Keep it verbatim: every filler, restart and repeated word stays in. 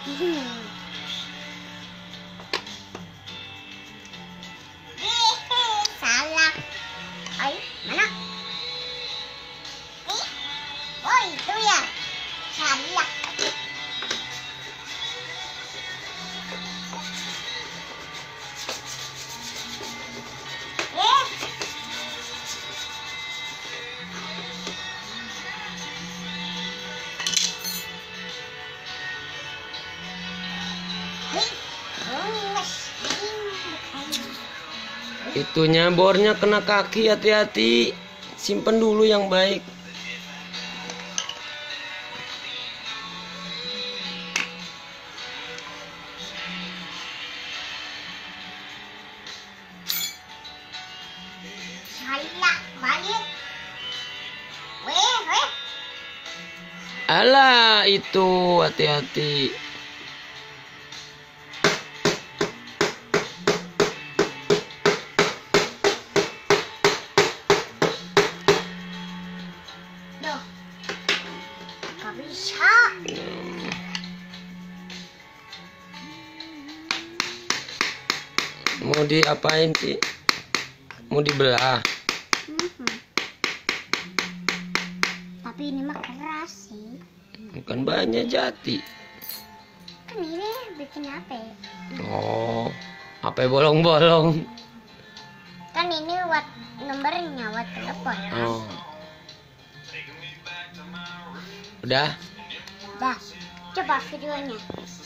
Salah. Ay, mana? Nih. Oh, itu ya. Salah. Eh. Itunya bornya kena kaki, hati-hati. Simpen dulu yang baik. Salah, balik. Weh, weh. Alah, itu hati-hati. Duh. Gak bisa. Mau diapain sih? Mau dibelah? Mhm. Tapi ini mah keras sih. Bukan banyak jati. Kan ini bikin H P. Oh, H P bolong-bolong. Kan ini watt nomornya, watt telepon. Oh. Udah? Dah, coba videonya.